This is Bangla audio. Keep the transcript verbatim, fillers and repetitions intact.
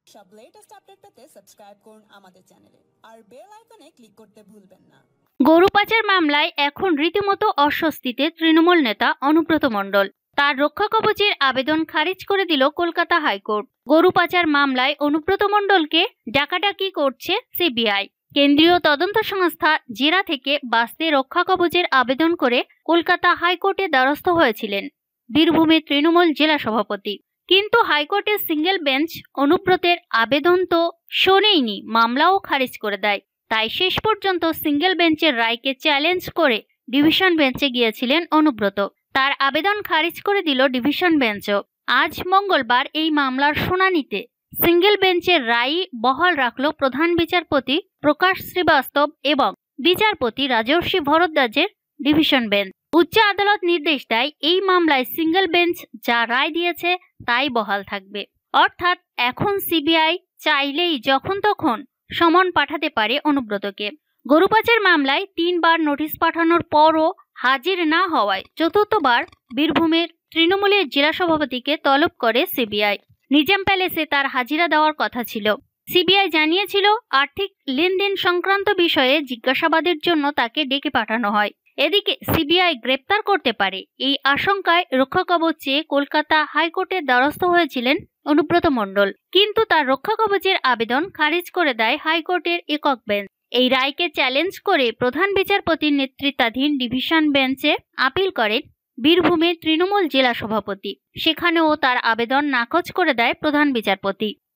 সব লেটেস্ট আপডেট পেতে সাবস্ক্রাইব করুন আমাদের চ্যানেলে আর বেল আইকনে ক্লিক করতে ভুলবেন না। গরু পাচার মামলায় এখন রীতিমতো অস্বস্তিতে তৃণমূল নেতা অনুব্রত মণ্ডল। তার রক্ষা কবচের আবেদন খারিজ করে দিল কলকাতা হাইকোর্ট। গরু পাচার মামলায় অনুব্রত মণ্ডলকে ডাকাডাকি করছে সিবিআই। কেন্দ্রীয় তদন্ত সংস্থা জেরা থেকে বাঁচতে রক্ষা কবচের আবেদন করে কলকাতা হাইকোর্টে দ্বারস্থ হয়েছিলেন বীরভূমের তৃণমূল জেলা সভাপতি। কিন্তু হাইকোর্টের সিঙ্গেল বেঞ্চ অনুব্রতের আবেদন তো শোনেইনি, মামলাও খারিজ করে দেয়। তাই শেষ পর্যন্ত সিঙ্গেল বেঞ্চের রায়কে চ্যালেঞ্জ করে ডিভিশন বেঞ্চে গিয়েছিলেন অনুব্রত। তার আবেদন খারিজ করে দিল ডিভিশন বেঞ্চও। আজ মঙ্গলবার এই মামলার শুনানিতে সিঙ্গেল বেঞ্চের রায় বহাল রাখল প্রধান বিচারপতি প্রকাশ শ্রীবাস্তব এবং বিচারপতি রাজর্ষি ভরদ্বাজের ডিভিশন বেঞ্চ। উচ্চ আদালত নির্দেশ দেয় এই মামলায় সিঙ্গেল বেঞ্চ যা রায় দিয়েছে তাই বহাল থাকবে। অর্থাৎ এখন সিবিআই চাইলেই যখন তখন সমন পাঠাতে পারে অনুব্রতকে। গরু পাচার মামলায় তিনবার নোটিশ পাঠানোর পরও হাজির না হওয়ায় চতুর্থবার বীরভূমের তৃণমূলের জেলা সভাপতিকে তলব করে সিবিআই। নিজাম প্যালেসে তার হাজিরা দেওয়ার কথা ছিল। সিবিআই জানিয়েছিল আর্থিক লেনদেন সংক্রান্ত বিষয়ে জিজ্ঞাসাবাদের জন্য তাকে ডেকে পাঠানো হয়। এদিকে সিবিআই গ্রেপ্তার করতে পারে এই আশঙ্কায় রক্ষা কবচ চেয়ে কলকাতা হাইকোর্টের দ্বারস্থ হয়েছিলেন অনুব্রত মণ্ডল। কিন্তু তার রক্ষা কবচের আবেদন খারিজ করে দেয় হাইকোর্টের একক বেঞ্চ। এই রায়কে চ্যালেঞ্জ করে প্রধান বিচারপতির নেতৃত্বাধীন ডিভিশন বেঞ্চে আপিল করেন বীরভূমের তৃণমূল জেলা সভাপতি। সেখানেও তার আবেদন নাকচ করে দেয় প্রধান বিচারপতি।